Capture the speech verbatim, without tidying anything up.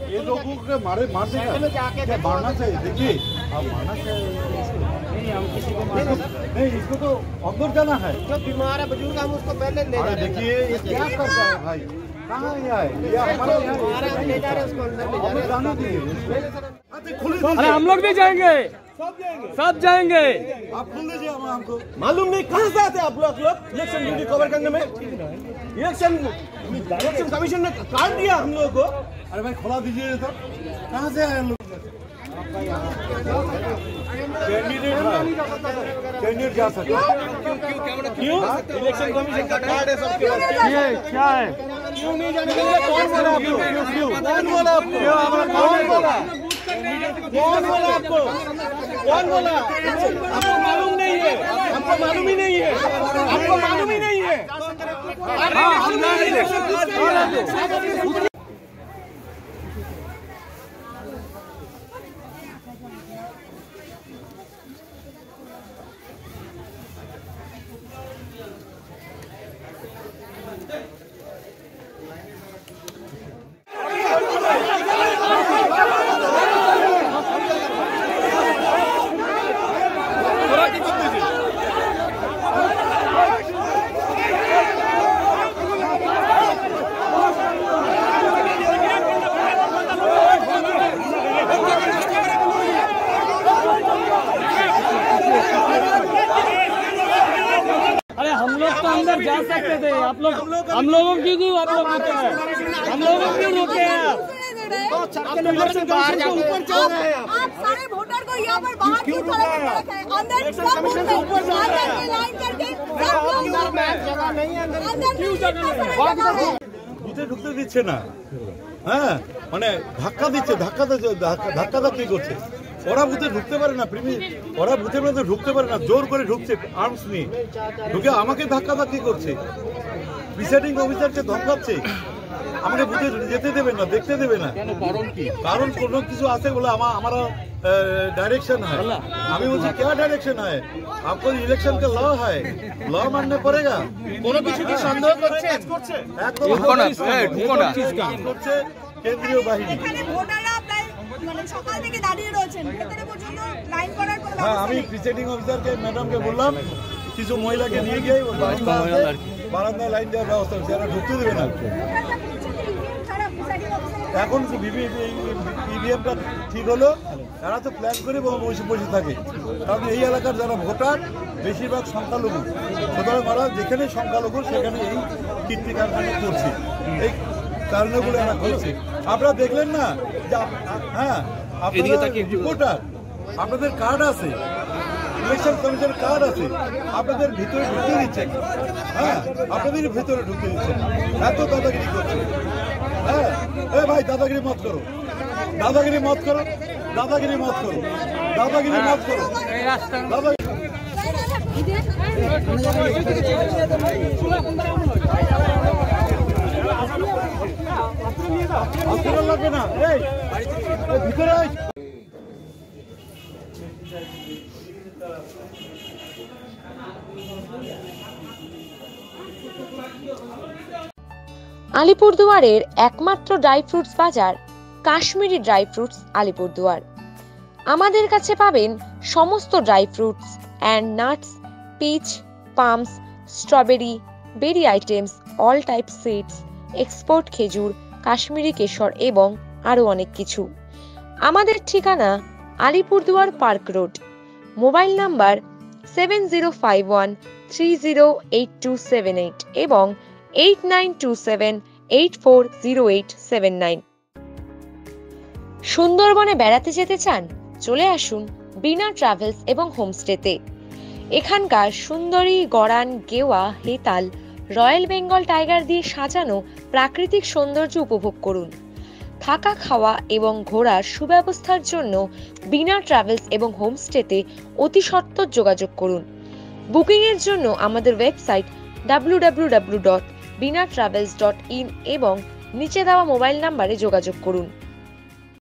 ये लोगों के मारे मार देगा क्या मारना चाहिए देखिए आप मारना चाहिए नहीं हम किसी को नहीं इसको तो अंदर जाना है जो बीमार है बुजुर्ग हम उसको पहले ले जा देखिए ये क्या करता है भाई कहाँ है ये हमारे यहाँ ले जा रहे उसको अंदर ले जा रहे जाने दीजिए अरे हम लोग भी जाएंगे सब जाएंगे सब जाएंगे आप खोल दीजिए हमको मालूम नहीं कहाँ से आते आप लोग लोग इलेक्शन ड्यूटी कवर करने में इलेक्शन इलेक्शन कमीशन ने काट दिया हम लोगों को। अरे भाई खोला दीजिए तो कहाँ से आए लोग कैंडिडेट कैंडिडेट जा सकते क्यों इलेक्शन कमीशन का कार्ड है सबके पास ये क्या है क्यों नहीं जाने देंगे कौन बोला आपको कौन बोला आपको कौन बोला कौन बोला आपको कौन बोला आपको मालूम नहीं है आपको मालूम ही नहीं है आपको मालूम ही नहीं है। अरे हम लोग तो अंदर जा सकते थे आप लोग हम लोगों की क्यों आप लोग रोके हैं हम लोगों क्यों रोके हैं आप इलेक्शन बाहर जाके ऊपर चल रहे हैं आप सारे वोटर को यहाँ पर बाहर क्यों खड़े करके रखे हैं? अंदर सब ऊपर अंदर में लाइन करके सब लोग जगह नहीं है अंदर अंदर क्यों जगह है? বুথে ঢুকতে দিচ্ছে না হ্যাঁ মানে ধাক্কা দিচ্ছে ধাক্কা ধাক্কা ধাক্কি করছে ওরা বুথে ঢুকতে পারে না প্রিমি ওরা বুথের মধ্যে ঢুকতে পারে না জোর করে ঢুকছে আর্মস নিয়ে ঢুকে আমাকে ধাক্কা ধাক্কি করছে প্রিসাইডিং অফিসারকে ধমকাচ্ছে আমাকে বুথে যেতে দেবে না দেখতে দেবে না কারণ কি কারণ কোনো কিছু আছে বলে আমার हमारा डायरेक्शन है আমি বলছি क्या डायरेक्शन है आपको इलेक्शन का लॉ है लॉ मानना पड़ेगा কোনো কিছু কি সন্দেহ করছে একদম ঢুকো না করছে কেন্দ্রীয় বাহিনী এখানে ভোটাররা প্রায় মানে সকাল থেকে দাঁড়িয়ে রয়েছেন ভেতরে পর্যন্ত লাইন করার কোনো হ্যাঁ আমি প্রিসাইডিং অফিসারকে ম্যাডামকে বললাম কিছু মহিলাকে নিয়ে গিয়ে বারান্দায় লাইন দেওয়ার ব্যবস্থা করছে এরা ঢুকতে দেবে না এখন ইভিএমটা ঠিক হলো এরা তো প্ল্যান করে বসে বসে থাকে কারণ এই এলাকার যারা ভোটার বেশিরভাগ সংখ্যালঘু সুতরাং ওরা যেখানে সংখ্যালঘু সেখানে এই কীর্তি কারখানা করছে এই কারণগুলো এরা করছে আপনারা দেখলেন না যে হ্যাঁ আপনারা ভোটার আপনাদের কার্ড আছে ইলেকশন কমিশনের কার্ড আছে আপনাদের ভিতরে ঢুকতে দিচ্ছে হ্যাঁ আপনাদের ভিতরে ঢুকতে দিচ্ছে এত দাদাগিরি করছে হ্যাঁ এ ভাই দাদাগিরি মত করো দাদাগিরি মত করো দাদাগিরি মত করো দাদাগিরি মত করো দাদাগিরি লাগবে না এই ভিতরে আলিপুরদুয়ারের একমাত্র ড্রাই ফ্রুটস বাজার কাশ্মীরি ড্রাই ফ্রুটস আলিপুরদুয়ার। আমাদের কাছে পাবেন সমস্ত dry fruits and nuts, peach, palms, strawberry, berry items, all type seeds, export খেজুর, কাশ্মীরি কেশর এবং আরও অনেক কিছু। আমাদের ঠিকানা Alipurduar park road. Mobile number seven zero five one three zero eight two seven eight এবং eight nine two seven eight four zero eight seven nine. সুন্দরবনে বেড়াতে যেতে চান? চলে আসুন বিনা ট্রাভেলস এবং হোমস্টেতে। এখানকার সুন্দরী, গড়ান, গেওয়া, হেতাল, রয়্যাল বেঙ্গল টাইগার দিয়ে সাজানো প্রাকৃতিক সৌন্দর্য উপভোগ করুন। থাকা, খাওয়া এবং ঘোরার সুব্যবস্থার জন্য বিনা ট্রাভেলস এবং হোমস্টেতে অতি সত্বর যোগাযোগ করুন। বুকিং এর জন্য আমাদের website W W W dot Bina travels dot in এবং নিচে দেওয়া মোবাইল নাম্বারে যোগাযোগ করুন।